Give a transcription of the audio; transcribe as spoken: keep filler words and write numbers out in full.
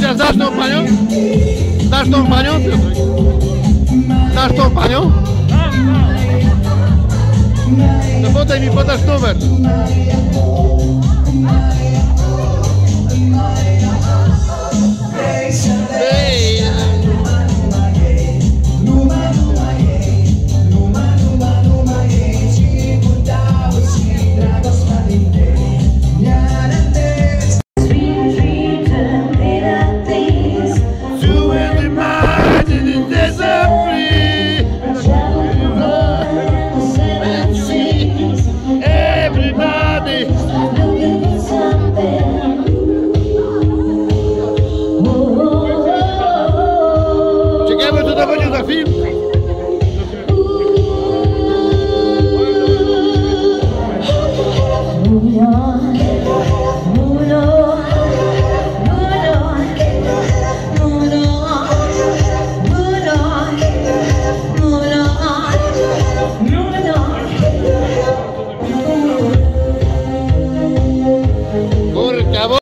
Chociaż dasz tą panią? Dasz tą panią, Piotrek? Dasz tą panią? To potem mi podasz numer. Hey.